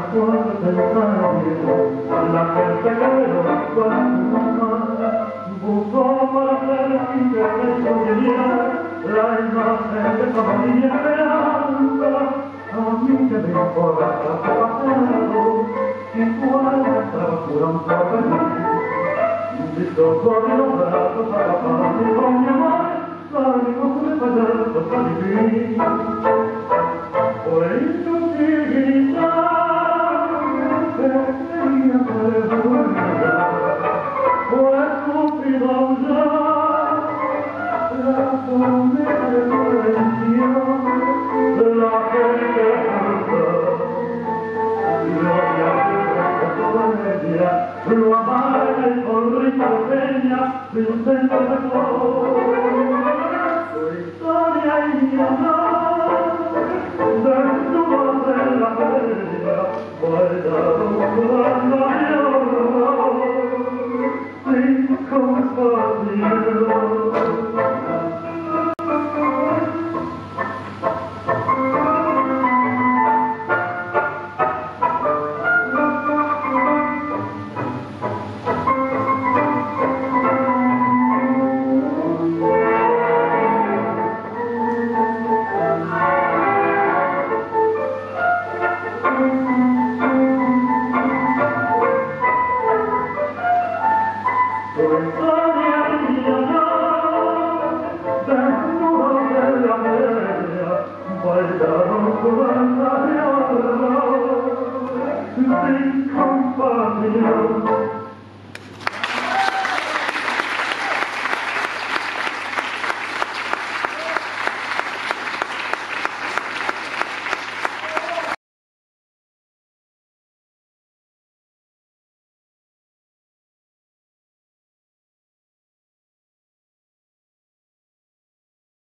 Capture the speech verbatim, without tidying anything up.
puerta del calle, la gente que veo cuando más buscó para hacer mi defensa la imagen de familia y esperanza. A mí que me importa tu pasado, si tu alma estaba pura un porvenir, listo con los brazos agapados y con mi amor salimos de payasos a vivir. Por eso chiquita, te quería perdonar, por estúpido aullar, la promesa de prevención, la gente alta, y gloria de nuestra comedia, lo amarga y con risa peña, de un centro de flor, tu historia y mi amor, desnudos en la feria, bailaron cuando lloró, sin compasión. Tu historia y mi amor, desnudos en la feria, bailaron cuando lloró, sin compasión.